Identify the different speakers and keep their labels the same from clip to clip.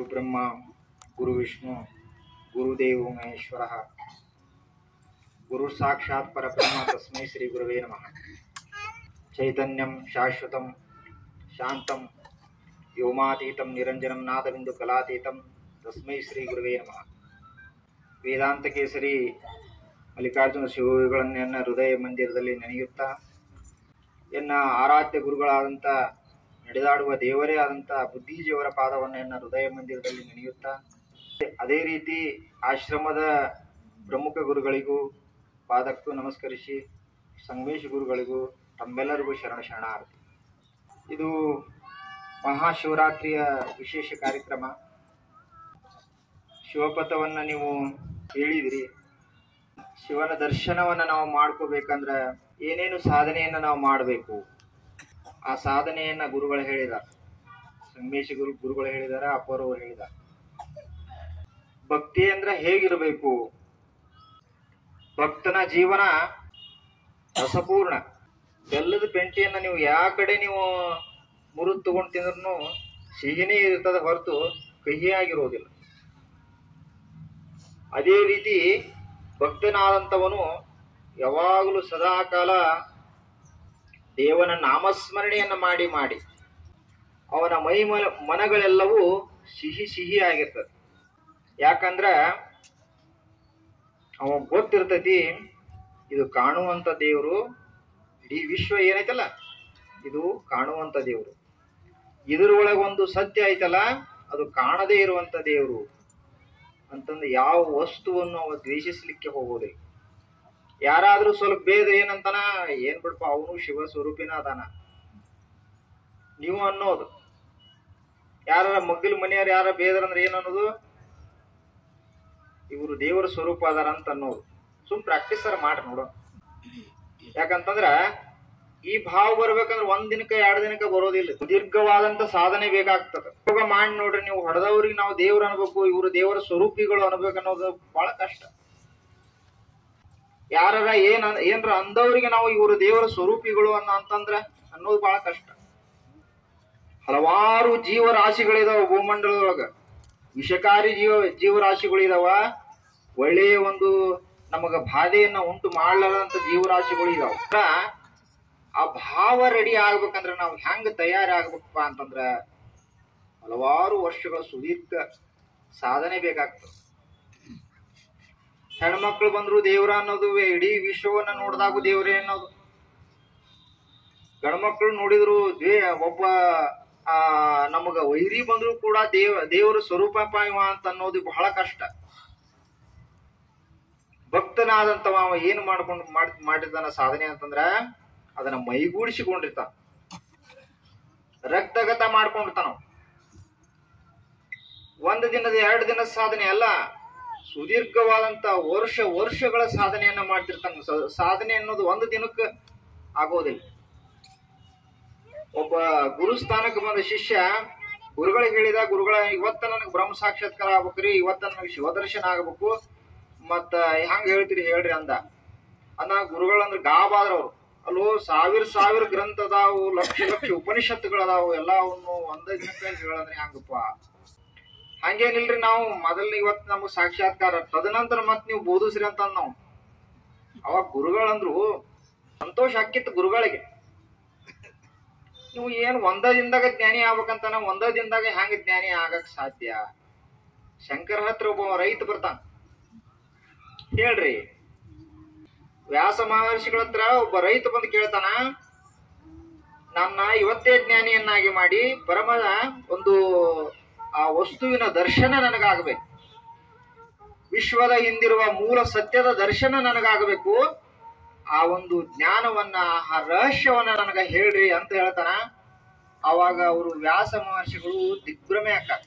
Speaker 1: ಗುರುಬ್ರಹ್ಮ ಗುರುವಿಷ್ಣು ಗುರುದೇವೋ ಮಹೇಶ್ವರಃ ಗುರು ಸಾಕ್ಷಾತ್ ಪರಬ್ರಹ್ಮ ತಸ್ಮೈ ಶ್ರೀ ಗುರುವೇ ನಮಃ. ಚೈತನ್ಯಂ ಶಾಶ್ವತಂ ಶಾಂತಂ ವ್ಯೋಮಾತೀತಂ ನಿರಂಜನಂ ನಾದಬಿಂದು ಕಲಾತೀತಂ ತಸ್ಮೈ ಶ್ರೀ ಗುರುವೇ ನಮಃ. ವೇದಾಂತ ಕೇಸರಿ ಮಲ್ಲಿಕಾರ್ಜುನ ಶಿವಗಳನ್ನ ಹೃದಯ ಮಂದಿರದಲ್ಲಿ ನೆನೆಯುತ್ತಾ ಎನ್ನ ಆರಾಧ್ಯ ಗುರುಗಳಾದಂಥ ನಡೆದಾಡುವ ದೇವರೇ ಆದಂಥ ಬುದ್ಧಿಜಿಯವರ ಪಾದವನ್ನು ಎನ್ನ ಹೃದಯ ಮಂದಿರದಲ್ಲಿ ನೆನೆಯುತ್ತಾ, ಅದೇ ರೀತಿ ಆಶ್ರಮದ ಪ್ರಮುಖ ಗುರುಗಳಿಗೂ ಪಾದಕ್ಕೂ ನಮಸ್ಕರಿಸಿ, ಸಂಗಮೇಶ ಗುರುಗಳಿಗೂ ತಮ್ಮೆಲ್ಲರಿಗೂ ಶರಣಾರ್ಥಿ. ಇದು ಮಹಾಶಿವರಾತ್ರಿಯ ವಿಶೇಷ ಕಾರ್ಯಕ್ರಮ. ಶಿವಪಥವನ್ನು ನೀವು ಹೇಳಿದಿರಿ. ಶಿವನ ದರ್ಶನವನ್ನು ನಾವು ಮಾಡ್ಕೋಬೇಕಂದ್ರೆ ಏನೇನು ಸಾಧನೆಯನ್ನು ನಾವು ಮಾಡಬೇಕು, ಆ ಸಾಧನೆಯನ್ನು ಗುರುಗಳು ಹೇಳಿದ್ದಾರೆ. ಸಂಗಮೇಶ ಗುರುಗಳು ಹೇಳಿದ್ದಾರೆ, ಅಪ್ಪರವರು ಹೇಳಿದ್ದಾರೆ. ಭಕ್ತಿ ಅಂದ್ರೆ ಹೇಗಿರಬೇಕು, ಭಕ್ತನ ಜೀವನ ರಸಪೂರ್ಣ. ಬೆಲ್ಲದ ಪೆಂಟಿಯನ್ನ ನೀವು ಯಾವ ಕಡೆ ನೀವು ಮುರಿದು ತಗೊಂಡು ತಿಂದ್ರೂ ಸಿಹಿನೇ ಇರ್ತದ ಹೊರತು ಕಹಿಯಾಗಿರೋದಿಲ್ಲ. ಅದೇ ರೀತಿ ಭಕ್ತನಾದಂಥವನು ಯಾವಾಗಲೂ ಸದಾಕಾಲ ದೇವನ ನಾಮಸ್ಮರಣೆಯನ್ನು ಮಾಡಿ ಮಾಡಿ ಅವನ ಮನಗಳೆಲ್ಲವೂ ಸಿಹಿ ಆಗಿರ್ತದೆ. ಯಾಕಂದ್ರೆ ಅವ ಗೊತ್ತಿರ್ತೈತಿ, ಇದು ಕಾಣುವಂಥ ದೇವರು, ಇಡೀ ವಿಶ್ವ ಏನೈತಲ್ಲ ಇದು ಕಾಣುವಂಥ ದೇವರು, ಇದರೊಳಗೊಂದು ಸತ್ಯ ಐತಲ್ಲ ಅದು ಕಾಣದೇ ಇರುವಂಥ ದೇವರು ಅಂತಂದು ಯಾವ ವಸ್ತುವನ್ನು ಅವ ದ್ವೇಷಿಸ್ಲಿಕ್ಕೆ ಹೋಗೋದೇ. ಯಾರಾದ್ರೂ ಸ್ವಲ್ಪ ಭೇದ ಏನಂತಾನ, ಏನ್ ಬಿಡಪ್ಪ ಅವನು ಶಿವ ಸ್ವರೂಪಿನ ಅದಾನ ನೀವು ಅನ್ನೋದು. ಯಾರ ಮಗ್ಗಲ ಮನೆಯವ್ರು ಯಾರ ಬೇದರಂದ್ರೆ ಏನ್ ಅನ್ನೋದು, ಇವರು ದೇವರ ಸ್ವರೂಪ ಅದಾರ ಅಂತ ಅನ್ನೋದು. ಸುಮ್ ಪ್ರಾಕ್ಟೀಸ್ ಮಾಡ್ರಿ ನೋಡೋ. ಯಾಕಂತಂದ್ರ ಈ ಭಾವ ಬರ್ಬೇಕಂದ್ರೆ ಒಂದ್ ದಿನಕ್ಕೆ 2 ದಿನಕ್ಕೆ ಬರೋದಿಲ್ಲ, ದೀರ್ಘವಾದಂತ ಸಾಧನೆ ಬೇಕಾಗ್ತದೆ. ಇವಾಗ ಮಾಡಿ ನೋಡ್ರಿ, ನೀವು ಹೊಡೆದವ್ರಿಗೆ ನಾವು ದೇವ್ರು ಅನ್ಬೇಕು, ಇವರು ದೇವರ ಸ್ವರೂಪಿಗಳು ಅನ್ಬೇಕು ಅನ್ನೋದು ಬಹಳ ಕಷ್ಟ. ಯಾರ ಏನ್ರ ಅಂದವ್ರಿಗೆ ನಾವು ಇವರು ದೇವರ ಸ್ವರೂಪಿಗಳು ಅಂತಂದ್ರ ಅನ್ನೋದು ಬಹಳ ಕಷ್ಟ. ಹಲವಾರು ಜೀವರಾಶಿಗಳಿದಾವ ಭೂಮಂಡಲದೊಳಗ, ವಿಷಕಾರಿ ಜೀವರಾಶಿಗಳಿದಾವ, ಒಳ್ಳೆಯ ಒಂದು ನಮಗ ಬಾಧೆಯನ್ನ ಉಂಟು ಮಾಡ್ಲಾರಂತ ಜೀವರಾಶಿಗಳು ಇದಾವ. ಆ ಭಾವ ರೆಡಿ ಆಗ್ಬೇಕಂದ್ರೆ ನಾವು ಹೆಂಗ ತಯಾರಾಗ್ಬೇಕಪ್ಪ ಅಂತಂದ್ರ ಹಲವಾರು ವರ್ಷಗಳ ಸುದೀರ್ಘ ಸಾಧನೆ ಬೇಕಾಗ್ತದೆ. ಹೆಣ್ಮಕ್ಳು ಬಂದ್ರು ದೇವ್ರ ಅನ್ನೋದು, ಇಡೀ ವಿಶ್ವವನ್ನ ನೋಡಿದಾಗೂ ದೇವ್ರೇ ಅನ್ನೋದು. ಗಂಡ್ಮಕ್ಳು ನೋಡಿದ್ರು ಒಬ್ಬ ನಮಗ ವೈರಿ ಬಂದ್ರು ಕೂಡ ದೇವರ ಸ್ವರೂಪ ಇವ ಅಂತ ಅನ್ನೋದು ಬಹಳ ಕಷ್ಟ. ಭಕ್ತನಾದಂತವ ಅವ ಏನು ಮಾಡಿರ್ತಾನ ಸಾಧನೆ ಅಂತಂದ್ರ ಅದನ್ನ ಮೈಗೂಡಿಸಿಕೊಂಡಿರ್ತಾನ, ರಕ್ತಗತ ಮಾಡ್ಕೊಂಡಿರ್ತಾನ. ಒಂದು ದಿನದ 2 ದಿನದ ಸಾಧನೆ ಅಲ್ಲ, ಸುದೀರ್ಘವಾದಂತ ವರ್ಷಗಳ ಸಾಧನೆಯನ್ನ ಮಾಡ್ತಿರ್ತಾನ. ಸಾಧನೆ ಅನ್ನೋದು ಒಂದು ದಿನಕ್ಕೆ ಆಗೋದಿಲ್ಲ. ಒಬ್ಬ ಗುರುಸ್ಥಾನಕ್ಕೆ ಬಂದ ಶಿಷ್ಯ ಗುರುಗಳಿಗೆ ಹೇಳಿದ, ಗುರುಗಳ ಇವತ್ತ ನನಗೆ ಬ್ರಹ್ಮ ಸಾಕ್ಷಾತ್ಕಾರ ಆಗ್ಬೇಕ್ರಿ, ಇವತ್ತ ನನಗೆ ಶಿವದರ್ಶನ ಆಗ್ಬೇಕು, ಮತ್ತ ಹೆಂಗ ಹೇಳ್ತೀರಿ ಹೇಳ್ರಿ ಅಂದ ಗುರುಗಳಂದ್ರೆ ಗಾಬಾದ್ರವ್ರು. ಅಲ್ಲೋ ಸಾವಿರ ಗ್ರಂಥ ಅದಾವು, ಲಕ್ಷ ಉಪನಿಷತ್ತುಗಳದಾವು, ಎಲ್ಲವನ್ನು ಒಂದೇ ದಿನಕ್ಕೆ ಹೇಳಂದ್ರೆ ಹೆಂಗಪ್ಪ? ಹಂಗೇನಿಲ್ರಿ, ನಾವು ಮೊದಲು ಇವತ್ತು ನಮಗ್ ಸಾಕ್ಷಾತ್ಕಾರ, ತದನಂತರ ಮತ್ ನೀವು ಬೋಧಿಸ್ರಿ ಅಂತ ನಾವು. ಅವಾಗ ಗುರುಗಳಂದ್ರು ಸಂತೋಷ ಆಕ್ಕಿತ್ತು ಗುರುಗಳಿಗೆ. ನೀವು ಏನು ಒಂದ ದಿನದಾಗ ಜ್ಞಾನಿ ಆಗ್ಬೇಕಂತಾನ, ಒಂದ ದಿನದಾಗ ಹೆಂಗ ಜ್ಞಾನಿ ಆಗಕ್ ಸಾಧ್ಯ? ಶಂಕರ ಹತ್ರ ಒಬ್ಬ ರೈತ ಬರ್ತಾನ, ಹೇಳ್ರಿ. ವ್ಯಾಸ ಮಹರ್ಷಿಗಳ ಹತ್ರ ಒಬ್ಬ ರೈತ ಬಂದು ಕೇಳ್ತಾನ, ನನ್ನ ಇವತ್ತೇ ಜ್ಞಾನಿಯನ್ನಾಗಿ ಮಾಡಿ ಪರಮದ ಒಂದು ಆ ವಸ್ತುವಿನ ದರ್ಶನ ನನಗಾಗಬೇಕು, ವಿಶ್ವದ ಹಿಂದಿರುವ ಮೂಲ ಸತ್ಯದ ದರ್ಶನ ನನಗಾಗಬೇಕು, ಆ ಒಂದು ಜ್ಞಾನವನ್ನ ಆ ರಹಸ್ಯವನ್ನ ನನಗ ಹೇಳ್ರಿ ಅಂತ ಹೇಳ್ತಾನ. ಅವಾಗ ಅವರು ವ್ಯಾಸ ಮಹರ್ಷಿಗಳು ದಿಗ್ಭ್ರಮೆ ಆಕಾರ.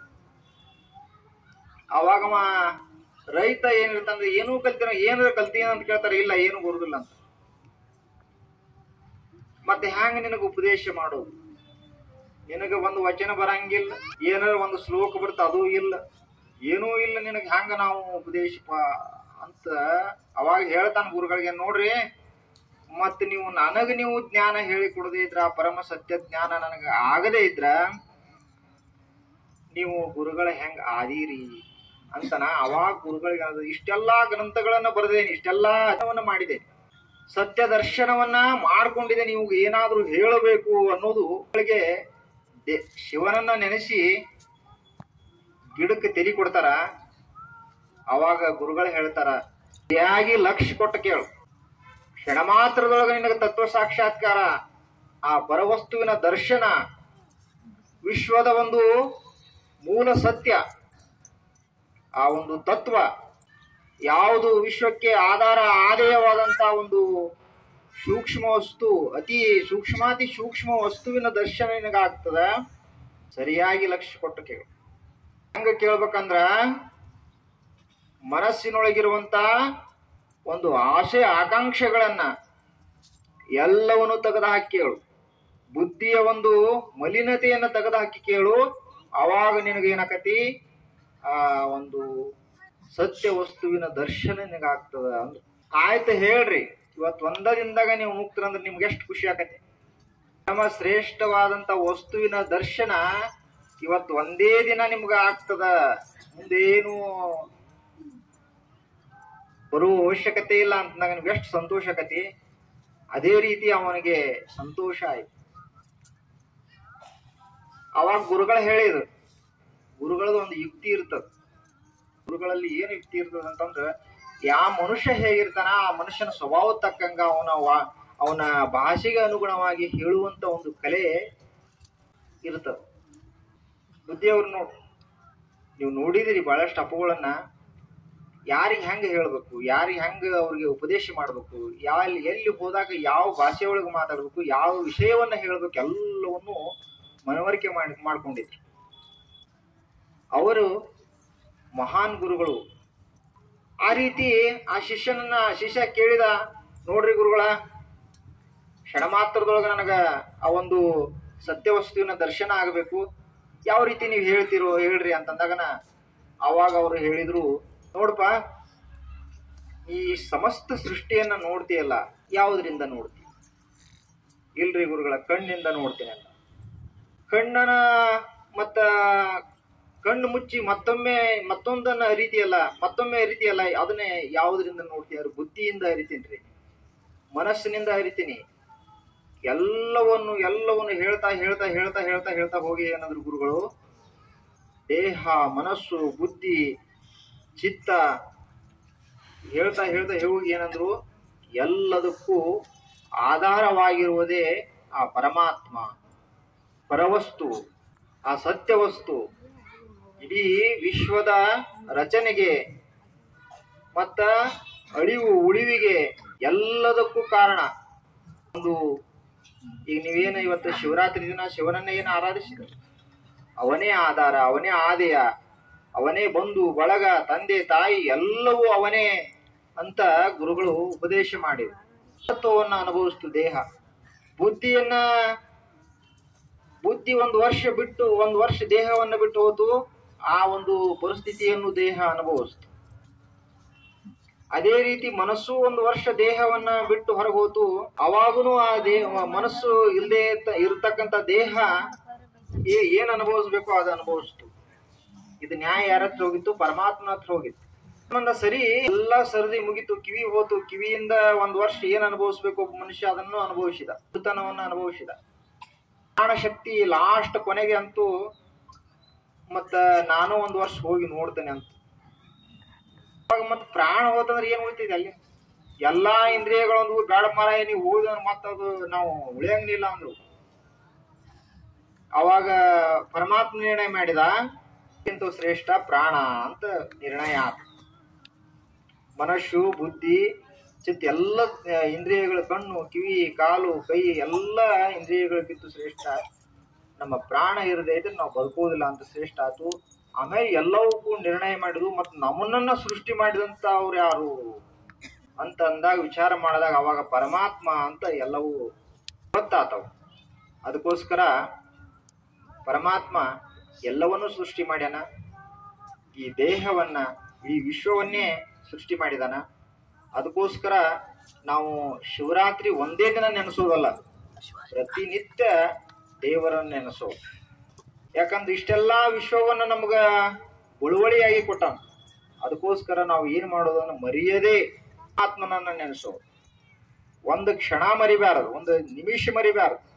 Speaker 1: ಅವಾಗ ರೈತ ಏನಿರ್ತಂದ್ರೆ ಏನೂ ಕಲ್ತಿನ, ಏನಾರ ಕಲ್ತೀನ ಅಂತ ಕೇಳ್ತಾರೆ, ಇಲ್ಲ ಏನು ಬರುದಿಲ್ಲ ಅಂತ. ಮತ್ತೆ ಹ್ಯಾಂಗ ನಿನಗ ಉಪದೇಶ ಮಾಡೋದು? ನಿನಗ ಒಂದು ವಚನ ಬರಂಗಿಲ್ಲ, ಏನಾರ ಒಂದು ಶ್ಲೋಕ ಬರ್ತ ಅದೂ ಇಲ್ಲ, ಏನೂ ಇಲ್ಲ, ನಿನಗ ಹ್ಯಾಂಗ ನಾವು ಉಪದೇಶ ಅಂತ ಅವಾಗ ಹೇಳ್ತಾನ ಗುರುಗಳಿಗೆ. ನೋಡ್ರಿ, ಮತ್ ನೀವು ಜ್ಞಾನ ಹೇಳಿ ಕೊಡದೇ ಇದ್ರ, ಪರಮ ಸತ್ಯ ಜ್ಞಾನ ನನಗ ಆಗದೇ ಇದ್ರ ನೀವು ಗುರುಗಳ ಹೆಂಗ್ ಆದೀರಿ ಅಂತನ ಅವಾಗ ಗುರುಗಳಿಗೆ ಇಷ್ಟೆಲ್ಲಾ ಗ್ರಂಥಗಳನ್ನ ಬರೆದೇನೆ, ಇಷ್ಟೆಲ್ಲಾ ಅಧ್ಯಯನವನ್ನ ಮಾಡಿದ್ದೇನೆ, ಸತ್ಯ ದರ್ಶನವನ್ನ ಮಾಡ್ಕೊಂಡಿದೆ, ನೀವು ಏನಾದ್ರೂ ಹೇಳಬೇಕು ಅನ್ನೋದು ಶಿವನನ್ನ ನೆನೆಸಿ ಗಿಡಕ್ಕೆ ತೆರಿ ಕೊಡ್ತಾರ. ಅವಾಗ ಗುರುಗಳು ಹೇಳ್ತಾರ, ಸರಿಯಾಗಿ ಲಕ್ಷ್ಯ ಕೊಟ್ಟು ಕೇಳು, ಕ್ಷಣ ಮಾತ್ರದೊಳಗೆ ನಿನಗೆ ತತ್ವ ಸಾಕ್ಷಾತ್ಕಾರ, ಆ ಪರವಸ್ತುವಿನ ದರ್ಶನ, ವಿಶ್ವದ ಒಂದು ಮೂಲ ಸತ್ಯ, ಆ ಒಂದು ತತ್ವ ಯಾವುದು ವಿಶ್ವಕ್ಕೆ ಆಧಾರ ಆದೇಯವಾದಂತ ಒಂದು ಸೂಕ್ಷ್ಮ ವಸ್ತು, ಅತಿ ಸೂಕ್ಷ್ಮಾತಿ ಸೂಕ್ಷ್ಮ ವಸ್ತುವಿನ ದರ್ಶನ ನಿನಗಾಗ್ತದ. ಸರಿಯಾಗಿ ಲಕ್ಷ್ಯ ಕೊಟ್ಟು ಕೇಳು. ಹೆಂಗ ಕೇಳ್ಬೇಕಂದ್ರ ಮನಸ್ಸಿನೊಳಗಿರುವಂತ ಒಂದು ಆಸೆ ಆಕಾಂಕ್ಷೆಗಳನ್ನ ಎಲ್ಲವನ್ನು ತೆಗೆದುಹಾಕಿ ಕೇಳು. ಬುದ್ಧಿಯ ಒಂದು ಮಲಿನತೆಯನ್ನ ತೆಗೆದುಹಾಕಿ ಕೇಳು. ಅವಾಗ ನಿನಗೇನಾಕತಿ ಆ ಒಂದು ಸತ್ಯ ವಸ್ತುವಿನ ದರ್ಶನ ನಿನಗಾಗ್ತದ ಅಂದ್ರ ಆಯ್ತು ಹೇಳ್ರಿ. ಇವತ್ತು ಒಂದ ದಿನದಾಗ ನೀವು ಮುಕ್ತರಂದ್ರೆ ನಿಮ್ಗೆ ಎಷ್ಟು ಖುಷಿ ಆಕತಿ. ನಮ್ಮ ಶ್ರೇಷ್ಠವಾದಂತ ವಸ್ತುವಿನ ದರ್ಶನ ಇವತ್ತು ಒಂದೇ ದಿನ ನಿಮ್ಗ ಆಗ್ತದ, ಮುಂದೇನು ಬರುವ ಅವಶ್ಯಕತೆ ಇಲ್ಲ ಅಂತಂದಾಗ ನಿಮ್ಗೆ ಎಷ್ಟು ಸಂತೋಷ ಆಕತಿ. ಅದೇ ರೀತಿ ಅವನಿಗೆ ಸಂತೋಷ ಆಯ್ತು. ಅವಾಗ ಗುರುಗಳು ಹೇಳಿದ್ರು, ಗುರುಗಳದ್ದು ಒಂದು ಯುಕ್ತಿ ಇರ್ತದ. ಗುರುಗಳಲ್ಲಿ ಏನು ಯುಕ್ತಿ ಇರ್ತದ ಅಂತಂದ್ರೆ, ಯಾವ ಮನುಷ್ಯ ಹೇಗಿರ್ತಾನ ಆ ಮನುಷ್ಯನ ಸ್ವಭಾವ ತಕ್ಕಂಗ ಅವನ ಭಾಷೆಗೆ ಅನುಗುಣವಾಗಿ ಹೇಳುವಂತ ಒಂದು ಕಲೆ ಇರ್ತದ. ಬುದ್ಧಿಯವ್ರು ನೀವು ನೋಡಿದಿರಿ ಬಹಳಷ್ಟು ಅಪ್ಪುಗಳನ್ನ, ಯಾರಿಗೆ ಹೆಂಗ ಹೇಳ್ಬೇಕು, ಯಾರಿಗೆ ಹೆಂಗ ಅವ್ರಿಗೆ ಉಪದೇಶ ಮಾಡ್ಬೇಕು, ಎಲ್ಲಿ ಹೋದಾಗ ಯಾವ ಭಾಷೆ ಒಳಗೆ ಮಾತಾಡ್ಬೇಕು, ಯಾವ ವಿಷಯವನ್ನ ಹೇಳ್ಬೇಕು, ಎಲ್ಲವನ್ನು ಮನವರಿಕೆ ಮಾಡ್ಕೊಂಡಿದ್ರು. ಅವರು ಮಹಾನ್ ಗುರುಗಳು. ಆ ರೀತಿ ಆ ಶಿಷ್ಯ ಕೇಳಿದ, ನೋಡ್ರಿ ಗುರುಗಳ, ಕ್ಷಣ ಮಾತ್ರದೊಳಗೆ ನನಗ ಆ ಒಂದು ಸತ್ಯವಸ್ತುವಿನ ದರ್ಶನ ಆಗಬೇಕು, ಯಾವ ರೀತಿ ನೀವು ಹೇಳ್ತಿರೋ ಹೇಳ್ರಿ ಅಂತಂದಾಗನ ಅವಾಗ ಅವರು ಹೇಳಿದ್ರು, ನೋಡಪ್ಪ, ಈ ಸಮಸ್ತ ಸೃಷ್ಟಿಯನ್ನ ನೋಡ್ತೀಯಲ್ಲ, ಯಾವುದರಿಂದ ನೋಡ್ತಿ? ಇಲ್ರಿ ಗುರುಗಳ, ಕಣ್ಣಿಂದ ನೋಡ್ತೀನಿ ಅಂತ. ಕಣ್ಣನ ಮತ್ತ ಕಣ್ಣು ಮುಚ್ಚಿ ಮತ್ತೊಂದನ್ನ ಅರಿತಿಯಲ್ಲ, ಮತ್ತೊಮ್ಮೆ ಅರಿತಿಯಲ್ಲ, ಅದನ್ನೇ ಯಾವುದರಿಂದ ನೋಡ್ತೀಯಾರು? ಬುದ್ಧಿಯಿಂದ ಅರಿತೀನ್ರಿ, ಮನಸ್ಸಿನಿಂದ ಅರಿತೀನಿ. ಎಲ್ಲವನ್ನು ಹೇಳ್ತಾ ಹೇಳ್ತಾ ಹೇಳ್ತಾ ಹೇಳ್ತಾ ಹೇಳ್ತಾ ಹೋಗಿ ಏನಾದ್ರು ಗುರುಗಳು, ದೇಹ, ಮನಸ್ಸು, ಬುದ್ಧಿ, ಚಿತ್ತ ಹೇಳ್ತಾ ಹೇಳ್ತಾ ಹೋಗಿ ಏನಂದ್ರು, ಎಲ್ಲದಕ್ಕೂ ಆಧಾರವಾಗಿರುವುದೇ ಆ ಪರಮಾತ್ಮ, ಪರವಸ್ತು, ಆ ಸತ್ಯವಸ್ತು. ಇಡೀ ವಿಶ್ವದ ರಚನೆಗೆ ಮತ್ತ ಉಳಿವಿಗೆ ಎಲ್ಲದಕ್ಕೂ ಕಾರಣ ಒಂದು. ಈಗ ನೀವೇನು ಇವತ್ತು ಶಿವರಾತ್ರಿ ದಿನ ಶಿವನನ್ನ ಏನು ಆರಾಧಿಸಿದ, ಅವನೇ ಆಧಾರ, ಅವನೇ ಆದೇಯ, ಅವನೇ ಬಂಧು ಬಳಗ, ತಂದೆ ತಾಯಿ ಎಲ್ಲವೂ ಅವನೇ ಅಂತ ಗುರುಗಳು ಉಪದೇಶ ಮಾಡಿದ್ರು. ತತ್ವವನ್ನ ಅನುಭವಿಸ್ತು ದೇಹ. ಬುದ್ಧಿ ಒಂದು ವರ್ಷ ದೇಹವನ್ನು ಬಿಟ್ಟು ಹೋತು, ಆ ಒಂದು ಪರಿಸ್ಥಿತಿಯನ್ನು ದೇಹ ಅನುಭವಿಸ್ತು. ಅದೇ ರೀತಿ ಮನಸ್ಸು ಒಂದು ವರ್ಷ ದೇಹವನ್ನ ಬಿಟ್ಟು ಹೊರಗೆ ಹೋತು, ಅವಾಗೂ ಆ ಮನಸ್ಸು ಇಲ್ಲದೆ ಇರತಕ್ಕಂತ ದೇಹ ಏನ್ ಅನುಭವಿಸ್ಬೇಕು ಅದು ಅನುಭವಿಸ್ತು. ಇದು ನ್ಯಾಯ ಯಾರ ಹತ್ರ ಹೋಗಿತ್ತು? ಪರಮಾತ್ಮನ ಹತ್ರ ಹೋಗಿತ್ತು. ಸರಿ, ಎಲ್ಲ ಸರದಿ ಮುಗಿತು, ಕಿವಿ ಹೋತು. ಕಿವಿಯಿಂದ ಒಂದು ವರ್ಷ ಏನ್ ಅನುಭವಿಸ್ಬೇಕು ಒಬ್ಬ ಮನುಷ್ಯ, ಅದನ್ನು ಅನುಭವಿಸಿದ, ಋತನವನ್ನ ಅನುಭವಿಸಿದ. ಪ್ರಾಣ ಶಕ್ತಿ ಲಾಸ್ಟ್ ಕೊನೆಗೆ ಅಂತೂ ಮತ್ತ ನಾನು ಒಂದು ವರ್ಷ ಹೋಗಿ ನೋಡ್ತೇನೆ ಅಂತ. ಮತ್ ಪ್ರಾಣ ಹೋತಂದ್ರೆ ಏನ್ ಉಳಿತಿದೆ ಅಲ್ಲಿ? ಎಲ್ಲಾ ಇಂದ್ರಿಯಗಳೊಂದು ಬೇಡ ಮಾರಾಯ, ನೀವು ಹೋದ ಮತ್ತದು ನಾವು ಉಳಿಯಂಗಿಲ್ಲ ಅಂದ್ರು. ಅವಾಗ ಪರಮಾತ್ಮ ನಿರ್ಣಯ ಮಾಡಿದ, ಇಂತ ಶ್ರೇಷ್ಠ ಪ್ರಾಣ ಅಂತ ನಿರ್ಣಯ ಆತ. ಮನಸ್ಸು, ಬುದ್ಧಿ, ಚಿತ್ತ ಎಲ್ಲ ಇಂದ್ರಿಯಗಳು, ಕಣ್ಣು, ಕಿವಿ, ಕಾಲು, ಕೈ ಎಲ್ಲ ಇಂದ್ರಿಯಗಳಿಗಿಂತ ಶ್ರೇಷ್ಠ ನಮ್ಮ ಪ್ರಾಣ ಇರದೇ ಇದ್ರೆ ನಾವು ಬದುಕೋದಿಲ್ಲ ಅಂತ ಶ್ರೇಷ್ಠ ಆತು. ಆಮೇಲೆ ಎಲ್ಲವಕ್ಕೂ ನಿರ್ಣಯ ಮಾಡಿದ್ರು. ಮತ್ತು ನಮ್ಮನ್ನ ಸೃಷ್ಟಿ ಮಾಡಿದಂತ ಅವ್ರು ಯಾರು ಅಂತ ಅಂದಾಗ ವಿಚಾರ ಮಾಡಿದಾಗ ಅವಾಗ ಪರಮಾತ್ಮ ಅಂತ ಎಲ್ಲವೂ ಗೊತ್ತಾತವು. ಅದಕ್ಕೋಸ್ಕರ ಪರಮಾತ್ಮ ಎಲ್ಲವನ್ನೂ ಸೃಷ್ಟಿ ಮಾಡ್ಯಾನ. ಈ ದೇಹವನ್ನ, ಈ ವಿಶ್ವವನ್ನೇ ಸೃಷ್ಟಿ ಮಾಡಿದಾನ. ಅದಕ್ಕೋಸ್ಕರ ನಾವು ಶಿವರಾತ್ರಿ ಒಂದೇ ದಿನ ನೆನೆಸೋದಲ್ಲ, ಪ್ರತಿನಿತ್ಯ ದೇವರನ್ನು ನೆನೆಸೋ. ಯಾಕಂದ್ರೆ ಇಷ್ಟೆಲ್ಲಾ ವಿಶ್ವವನ್ನ ನಮ್ಗ ಉಳುವಳಿಯಾಗಿ ಕೊಟ್ಟಾನ. ಅದಕ್ಕೋಸ್ಕರ ನಾವು ಏನ್ ಮಾಡೋದನ್ನ ಮರೆಯದೇ ಆತ್ಮನನ್ನ ನೆನೆಸೋದು. ಒಂದು ಕ್ಷಣ ಮರಿಬಾರದು, ಒಂದು ನಿಮಿಷ ಮರಿಬಾರದು.